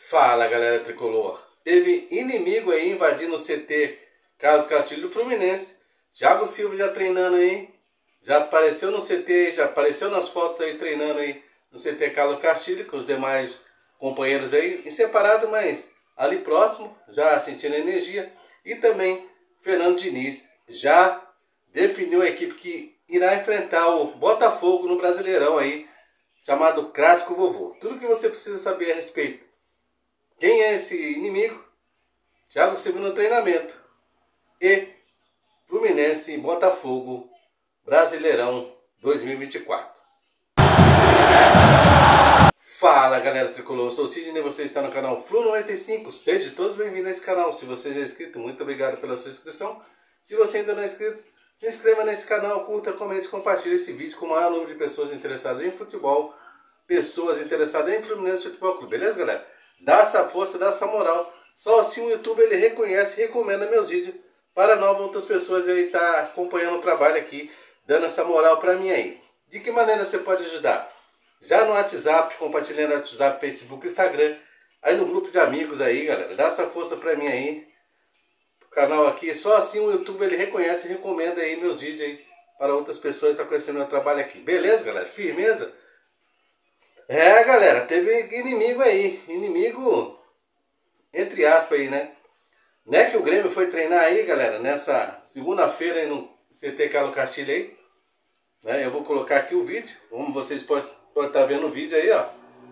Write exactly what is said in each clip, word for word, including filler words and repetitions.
Fala, galera tricolor. Teve inimigo aí invadindo o C T Carlos Castilho do Fluminense. Thiago Silva já treinando aí. Já apareceu no C T, já apareceu nas fotos aí treinando aí no C T Carlos Castilho com os demais companheiros aí em separado, mas ali próximo, já sentindo energia. E também Fernando Diniz já definiu a equipe que irá enfrentar o Botafogo no Brasileirão aí, chamado Clássico Vovô. Tudo que você precisa saber a respeito. Quem é esse inimigo? Thiago Silva no treinamento. E Fluminense e Botafogo Brasileirão dois mil e vinte e quatro. Fala, galera tricolor, eu sou o Sidney e você está no canal Flu noventa e cinco. Sejam todos bem-vindos a esse canal. Se você já é inscrito, muito obrigado pela sua inscrição. Se você ainda não é inscrito, se inscreva nesse canal, curta, comente, compartilhe esse vídeo com o maior número de pessoas interessadas em futebol, pessoas interessadas em Fluminense Futebol Clube. Beleza, galera? Dá essa força, dá essa moral. Só assim o YouTube ele reconhece e recomenda meus vídeos para novas outras pessoas aí estar tá acompanhando o trabalho aqui, dando essa moral para mim aí. De que maneira você pode ajudar? Já no WhatsApp, compartilhando no WhatsApp, Facebook, Instagram, aí no grupo de amigos aí, galera. Dá essa força para mim aí. O canal aqui, só assim o YouTube ele reconhece e recomenda aí meus vídeos aí para outras pessoas que estão conhecendo meu trabalho aqui. Beleza, galera? Firmeza? É, galera, teve inimigo aí, inimigo entre aspas aí, né? Não é que o Grêmio foi treinar aí, galera, nessa segunda-feira aí no C T Carlos Castilho aí, né? Eu vou colocar aqui o vídeo, como vocês podem estar vendo o vídeo aí, ó.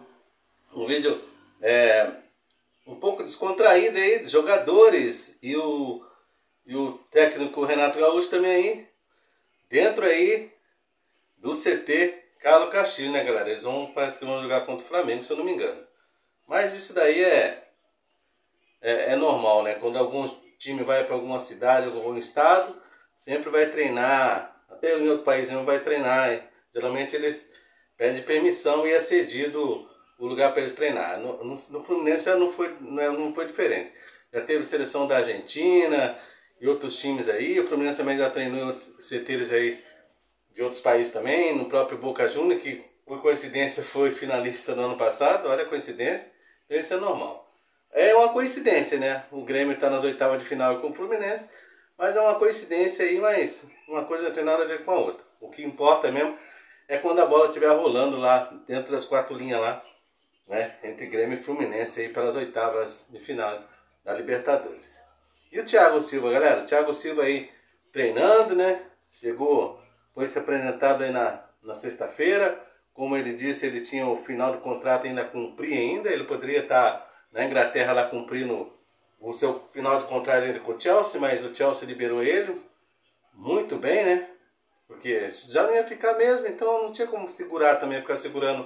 Um vídeo é, um pouco descontraído aí, dos jogadores e o, e o técnico Renato Gaúcho também aí, dentro aí do C T Carlos Castilho, né, galera? Eles vão, parece que vão jogar contra o Flamengo, se eu não me engano. Mas isso daí é, é, é normal, né? Quando algum time vai para alguma cidade, algum estado, sempre vai treinar. Até em outro país não vai treinar. Hein? Geralmente eles pedem permissão e é cedido o lugar para eles treinar. No, no, no Fluminense já não foi, não foi diferente. Já teve seleção da Argentina e outros times aí. O Fluminense também já treinou em outros C Tês aí de outros países também, no próprio Boca Juniors, que por coincidência foi finalista no ano passado. Olha a coincidência, isso é normal. É uma coincidência, né? O Grêmio está nas oitavas de final com o Fluminense, mas é uma coincidência aí, mas uma coisa não tem nada a ver com a outra. O que importa mesmo é quando a bola estiver rolando lá, dentro das quatro linhas lá, né? Entre Grêmio e Fluminense aí pelas oitavas de final da Libertadores. E o Thiago Silva, galera? O Thiago Silva aí treinando, né? Chegou... Foi se apresentado aí na, na sexta-feira. Como ele disse, ele tinha o final do contrato ainda a cumprir ainda. Ele poderia estar na Inglaterra lá cumprindo o seu final de contrato ainda com o Chelsea, mas o Chelsea liberou ele. Muito bem, né? Porque já não ia ficar mesmo, então não tinha como segurar também, ficar segurando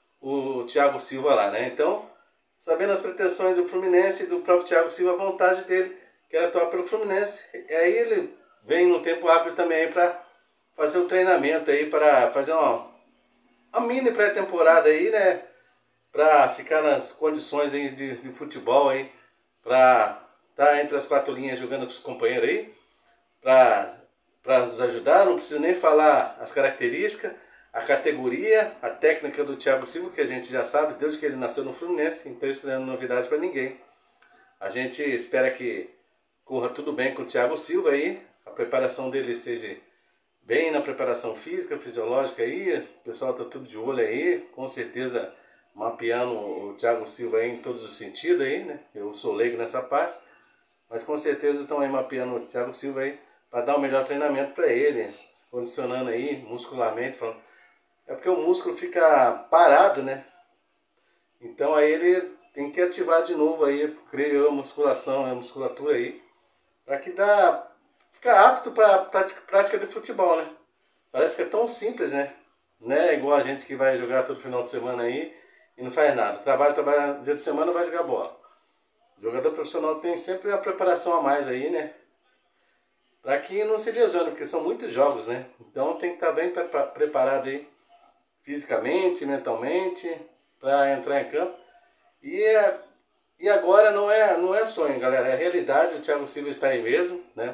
o Thiago Silva lá, né? Então, sabendo as pretensões do Fluminense e do próprio Thiago Silva, a vontade dele, que era atuar pelo Fluminense. E aí ele vem no tempo hábil também para fazer o treinamento aí, para fazer uma, uma mini pré-temporada aí, né? Para ficar nas condições aí de, de futebol aí, para estar tá entre as quatro linhas jogando com os companheiros aí, para nos ajudar. Não preciso nem falar as características, a categoria, a técnica do Thiago Silva, que a gente já sabe, desde que ele nasceu no Fluminense, então isso não é novidade para ninguém. A gente espera que corra tudo bem com o Thiago Silva aí, a preparação dele seja bem na preparação física, fisiológica aí, o pessoal tá tudo de olho aí, com certeza mapeando o Thiago Silva aí em todos os sentidos aí, né? Eu sou leigo nessa parte, mas com certeza estão aí mapeando o Thiago Silva aí para dar o melhor treinamento para ele, condicionando aí muscularmente, falando. É porque o músculo fica parado, né? Então aí ele tem que ativar de novo aí, creio eu, a musculação, a musculatura aí, para que dá ficar apto para prática, prática de futebol, né? Parece que é tão simples, né? Não é igual a gente que vai jogar todo final de semana aí e não faz nada. Trabalha, trabalha, dia de semana vai jogar bola. O jogador profissional tem sempre uma preparação a mais aí, né? Para que não se lesione, porque são muitos jogos, né? Então tem que estar bem preparado aí, fisicamente, mentalmente, para entrar em campo. E, e agora não é, não é sonho, galera, é realidade. O Thiago Silva está aí mesmo, né?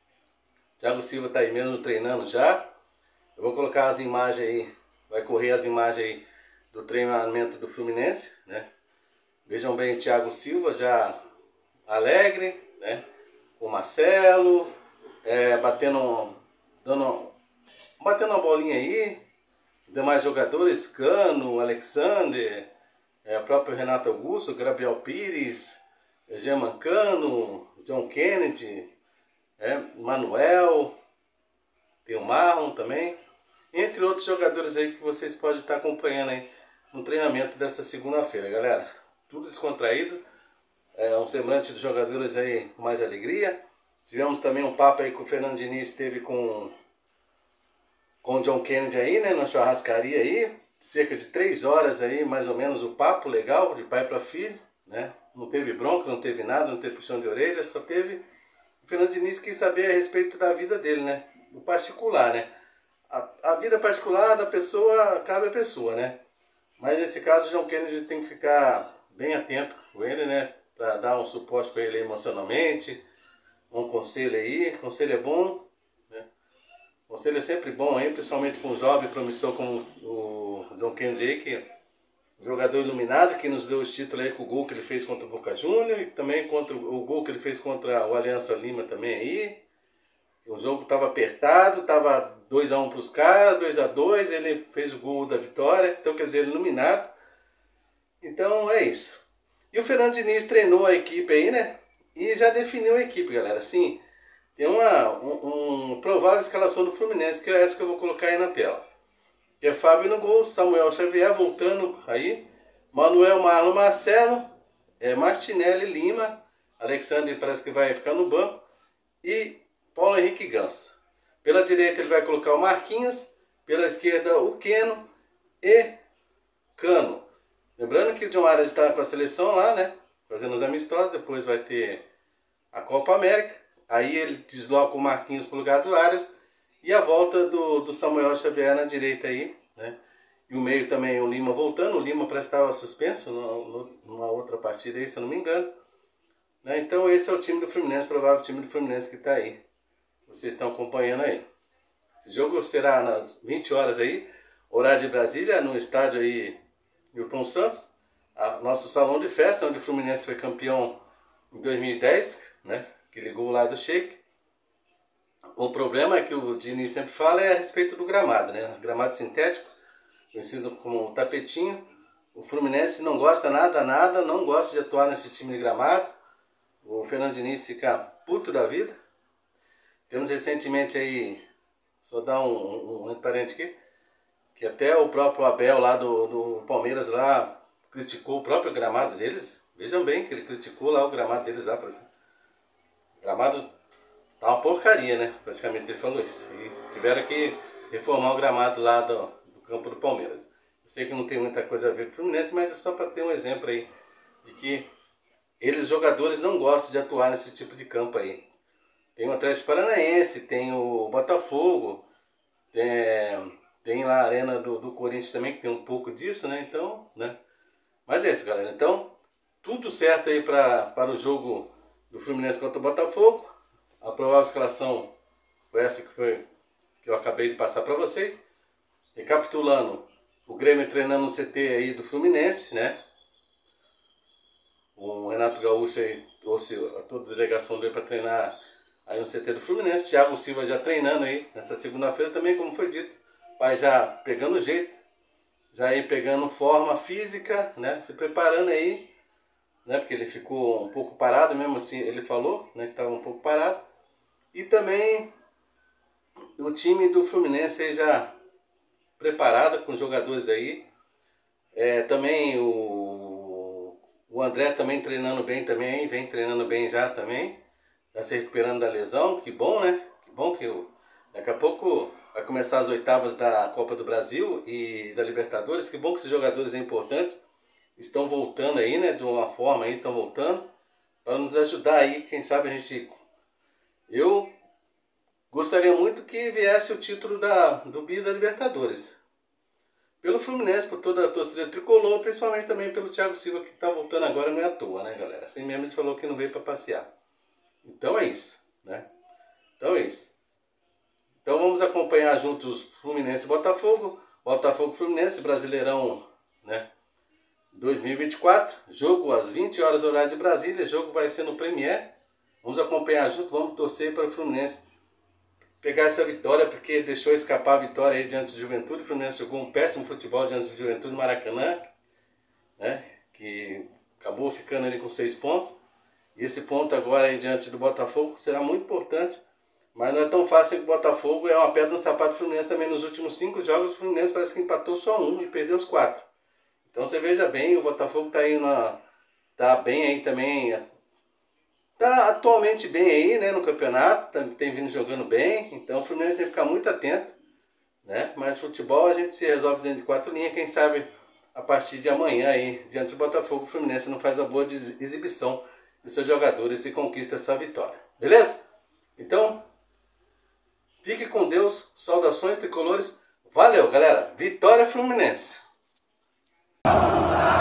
Thiago Silva está aí mesmo treinando já. Eu vou colocar as imagens aí, vai correr as imagens aí do treinamento do Fluminense, né? Vejam bem o Thiago Silva já alegre, né? O Marcelo, é, batendo, dando, batendo uma bolinha aí. Demais jogadores, Cano, Alexander, é, o próprio Renato Augusto, Gabriel Pires, German Cano, John Kennedy, é, Manuel, tem o Marlon também, entre outros jogadores aí que vocês podem estar acompanhando aí no treinamento dessa segunda-feira, galera. Tudo descontraído, é, um semblante dos jogadores aí com mais alegria. Tivemos também um papo aí que o Fernando Diniz teve com, com o John Kennedy aí, né, na churrascaria aí, cerca de três horas aí, mais ou menos, o papo legal, de pai para filho, né? Não teve bronca, não teve nada, não teve puxão de orelha, só teve... O Fernando Diniz quis saber a respeito da vida dele, né? O particular, né? A, a vida particular da pessoa cabe à pessoa, né? Mas nesse caso o John Kennedy tem que ficar bem atento com ele, né? Para dar um suporte para ele emocionalmente, um conselho aí. Conselho é bom, né? Conselho é sempre bom aí, principalmente com um jovem promissor como o John Kennedy aí, que jogador iluminado, que nos deu os títulos aí com o gol que ele fez contra o Boca Juniors e também contra o gol que ele fez contra o Aliança Lima também aí. O jogo estava apertado, estava dois a um para os caras, dois a dois, ele fez o gol da vitória, então quer dizer, iluminado. Então é isso. E o Fernando Diniz treinou a equipe aí, né? E já definiu a equipe, galera. Sim, tem uma um, um provável escalação do Fluminense, que é essa que eu vou colocar aí na tela. Que é Fábio no gol, Samuel Xavier voltando aí, Manuel, Marlon, Marcelo, é, Martinelli, Lima, Alexandre parece que vai ficar no banco, e Paulo Henrique Ganso. Pela direita ele vai colocar o Marquinhos, pela esquerda o Keno e Cano. Lembrando que o John Arias está com a seleção lá, né? Fazendo os amistosos, depois vai ter a Copa América. Aí ele desloca o Marquinhos para o lugar do Arias. E a volta do, do Samuel Xavier na direita aí, né? E o meio também, o Lima voltando. O Lima parece que estava suspenso numa, numa outra partida aí, se eu não me engano. Né? Então esse é o time do Fluminense, provável time do Fluminense que está aí. Vocês estão acompanhando aí. Esse jogo será nas vinte horas aí, horário de Brasília, no estádio aí Newton Santos. A, nosso salão de festa, onde o Fluminense foi campeão em dois mil e dez, né? Aquele gol lá do Sheik. O problema é que o Diniz sempre fala é a respeito do gramado, né? Gramado sintético, conhecido como tapetinho. O Fluminense não gosta nada, nada, não gosta de atuar nesse time de gramado. O Fernando Diniz fica puto da vida. Temos recentemente aí, só dar um, um, um parente aqui, que até o próprio Abel lá do, do Palmeiras lá criticou o próprio gramado deles. Vejam bem que ele criticou lá o gramado deles lá. Assim, gramado tá uma porcaria, né? Praticamente ele falou isso. E tiveram que reformar o gramado lá do, do campo do Palmeiras. Eu sei que não tem muita coisa a ver com o Fluminense, mas é só para ter um exemplo aí de que eles, jogadores, não gostam de atuar nesse tipo de campo aí. Tem o Atlético Paranaense, tem o Botafogo, tem, tem lá a Arena do, do Corinthians também, que tem um pouco disso, né? Então, né? Mas é isso, galera. Então, tudo certo aí pra, para o jogo do Fluminense contra o Botafogo. A provável escalação foi essa que, foi, que eu acabei de passar para vocês. Recapitulando, o Grêmio treinando no C T aí do Fluminense, né? O Renato Gaúcho aí trouxe a toda a delegação dele para treinar aí no C T do Fluminense. Thiago Silva já treinando aí nessa segunda-feira também, como foi dito. Mas já pegando jeito, já aí pegando forma física, né? Se preparando aí, né? Porque ele ficou um pouco parado, mesmo assim ele falou, né? Que estava um pouco parado. E também o time do Fluminense aí já preparado com jogadores aí. É, também o, o André também treinando bem também, vem treinando bem já também. Já se recuperando da lesão, que bom, né? Que bom que eu, daqui a pouco vai começar as oitavas da Copa do Brasil e da Libertadores. Que bom que esses jogadores é importante. Estão voltando aí, né? De uma forma aí, estão voltando. Para nos ajudar aí, quem sabe a gente... Eu gostaria muito que viesse o título da, do Bi da Libertadores. Pelo Fluminense, por toda a torcida tricolor, principalmente também pelo Thiago Silva, que está voltando agora, não é à toa, né, galera? Assim mesmo a gente falou que não veio para passear. Então é isso, né? Então é isso. Então vamos acompanhar juntos Fluminense e Botafogo. Botafogo Fluminense, Brasileirão, né? dois mil e vinte e quatro, jogo às vinte horas horário de Brasília, jogo vai ser no Premier. Vamos acompanhar junto, vamos torcer para o Fluminense pegar essa vitória, porque deixou escapar a vitória aí diante do Juventude. O Fluminense jogou um péssimo futebol diante do Juventude no Maracanã, né, que acabou ficando ali com seis pontos. E esse ponto agora aí diante do Botafogo será muito importante, mas não é tão fácil que o Botafogo é uma pedra no sapato do Fluminense também. Nos últimos cinco jogos o Fluminense parece que empatou só um e perdeu os quatro. Então você veja bem, o Botafogo está aí na, tá bem aí também, tá atualmente bem aí, né, no campeonato, tem, tem vindo jogando bem, então o Fluminense tem que ficar muito atento, né, mas futebol a gente se resolve dentro de quatro linhas, quem sabe a partir de amanhã aí, diante do Botafogo, o Fluminense não faz a boa exibição dos seus jogadores e conquista essa vitória, beleza? Então, fique com Deus, saudações tricolores, valeu galera, vitória Fluminense!